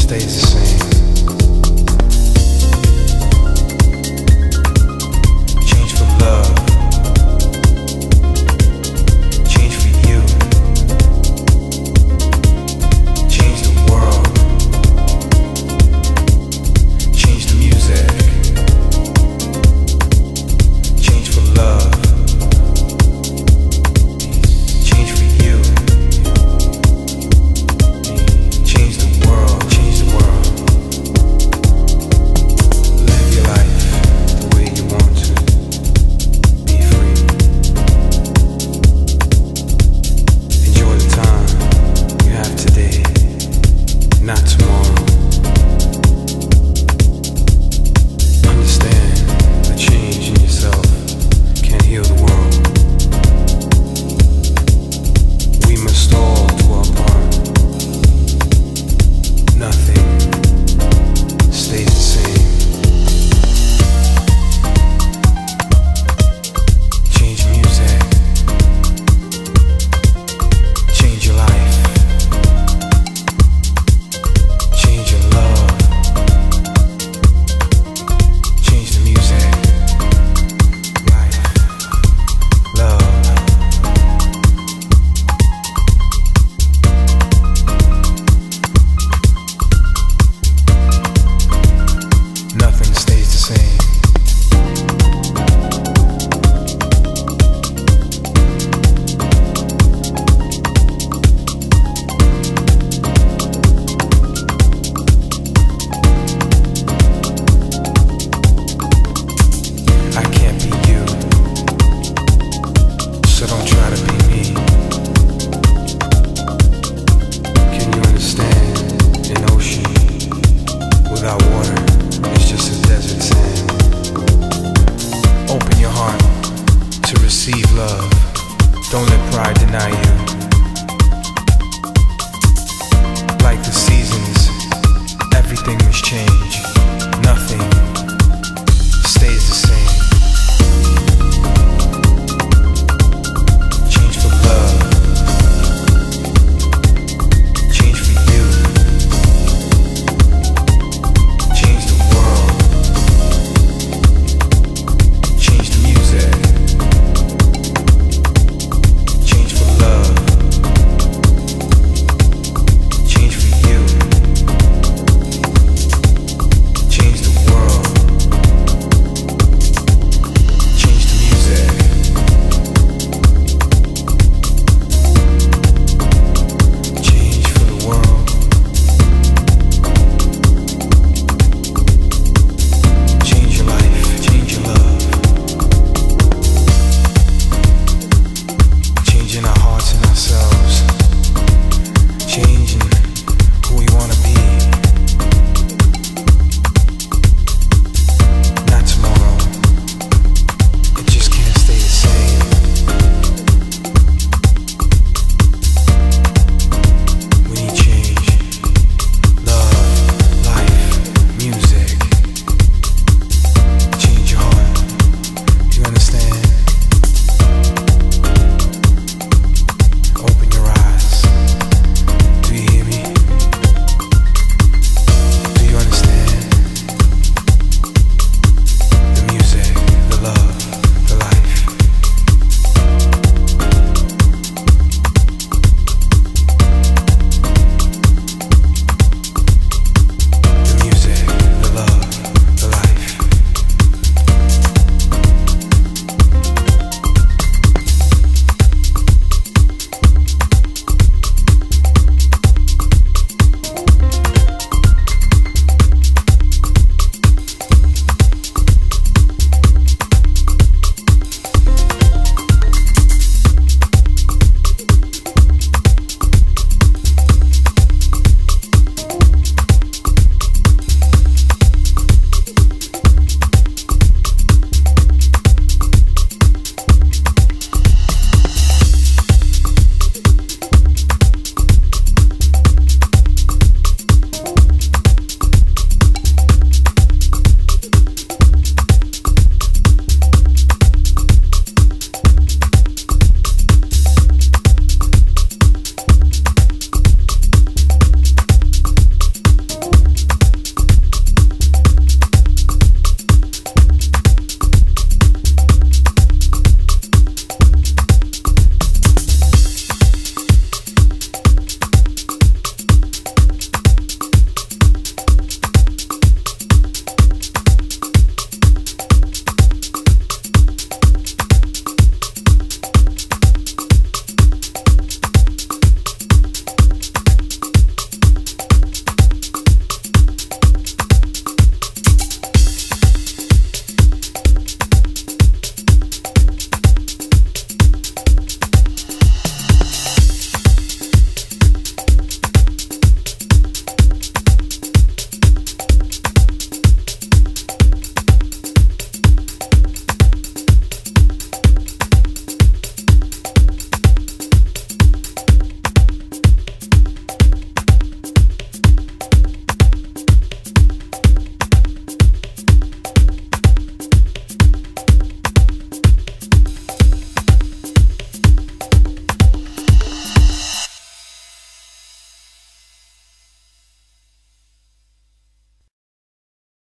stays the same. Change for love. Change for you. Change the world. Change the music. Change for love. Change for you. Change the world. Change the world. Live your life the way you want to. Be free. Enjoy the time you have today, not tomorrow. Understand the change in yourself can heal the world. We must all do our part. Nothing stays the same. Change music. Change your life. Change your love. Change the music. Life. Love. Nothing stays the same. I can't be you, so don't try to be me. Can you understand an ocean without water? It's just a desert sand. Open your heart to receive love. Don't let pride deny you. Like the seasons, everything must change.